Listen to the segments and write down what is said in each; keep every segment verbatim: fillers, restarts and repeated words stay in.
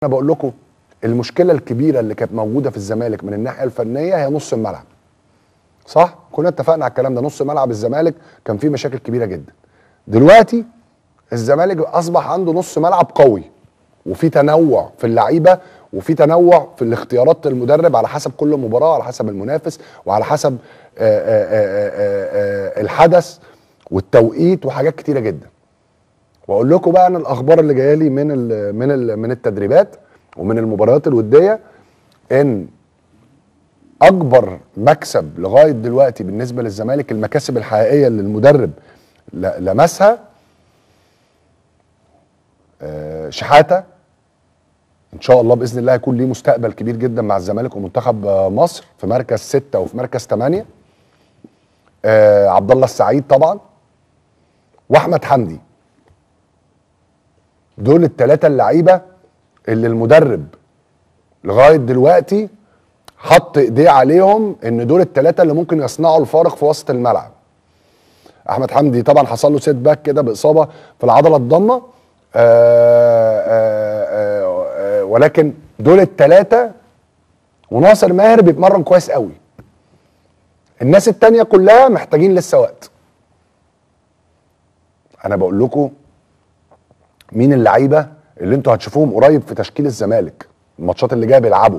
انا بقول لكم المشكله الكبيره اللي كانت موجوده في الزمالك من الناحيه الفنيه هي نص الملعب. صح؟ كنا اتفقنا على الكلام ده. نص ملعب الزمالك كان فيه مشاكل كبيره جدا. دلوقتي الزمالك اصبح عنده نص ملعب قوي، وفي تنوع في اللعيبه، وفي تنوع في الاختيارات المدرب على حسب كل مباراه، على حسب المنافس، وعلى حسب آآ آآ آآ الحدث والتوقيت وحاجات كتيره جدا. واقول لكم بقى انا الاخبار اللي جايه لي من ال من ال من التدريبات ومن المباريات الوديه، ان اكبر مكسب لغايه دلوقتي بالنسبه للزمالك، المكاسب الحقيقيه اللي المدرب لمسها، شحاته ان شاء الله باذن الله هيكون ليه مستقبل كبير جدا مع الزمالك ومنتخب مصر في مركز ستة وفي مركز ثمانية. عبد الله السعيد طبعا، واحمد حمدي. دول الثلاثه اللعيبه اللي المدرب لغايه دلوقتي حط ايديه عليهم ان دول الثلاثه اللي ممكن يصنعوا الفارق في وسط الملعب. احمد حمدي طبعا حصل له سيت باك كده باصابه في العضله الضمه، ولكن دول الثلاثه، وناصر ماهر بيتمرن كويس قوي. الناس التانية كلها محتاجين لسه وقت. انا بقول لكم مين اللعيبه اللي انتوا هتشوفوهم قريب في تشكيل الزمالك الماتشات اللي جايه بيلعبوا.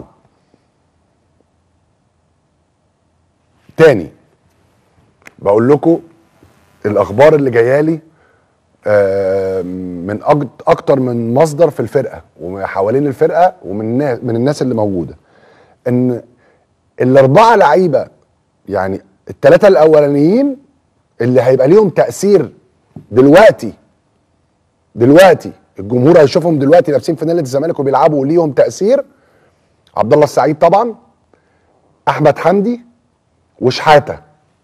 تاني بقول لكم الاخبار اللي جايه لي من اكتر من مصدر في الفرقه وحوالين الفرقه ومن من الناس اللي موجوده، ان الاربعه لعيبه، يعني الثلاثه الاولانيين اللي هيبقى ليهم تاثير دلوقتي دلوقتي الجمهور هيشوفهم دلوقتي لابسين فانيله الزمالك وبيلعبوا وليهم تاثير: عبد الله السعيد طبعا، احمد حمدي، وشحاته.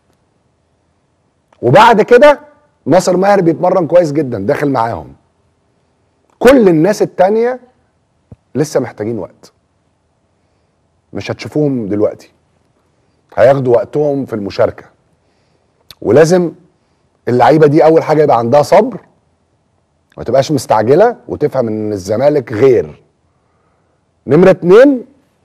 وبعد كده ناصر ماهر بيتمرن كويس جدا داخل معاهم. كل الناس التانية لسه محتاجين وقت، مش هتشوفوهم دلوقتي، هياخدوا وقتهم في المشاركة. ولازم اللعيبة دي أول حاجة يبقى عندها صبر، ما تبقاش مستعجلة، وتفهم إن الزمالك غير. نمرة اتنين،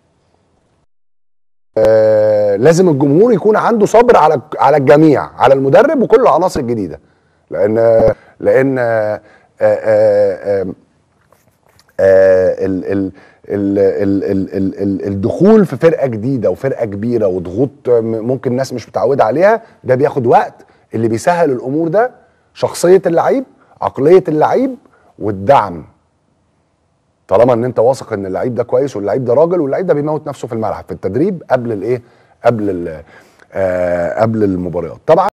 آه لازم الجمهور يكون عنده صبر على على الجميع، على المدرب وكل العناصر الجديدة، لأن لأن آه آه آه آه ال ال ال ال ال ال الدخول في فرقة جديدة وفرقة كبيرة وضغوط ممكن الناس مش متعودة عليها، ده بياخد وقت. اللي بيسهل الأمور ده شخصية اللعيب، عقلية اللعيب، والدعم. طالما ان انت واثق ان اللعيب ده كويس واللعيب ده راجل واللعيب ده بيموت نفسه في الملعب في التدريب قبل الايه قبل آه قبل المباريات طبعا.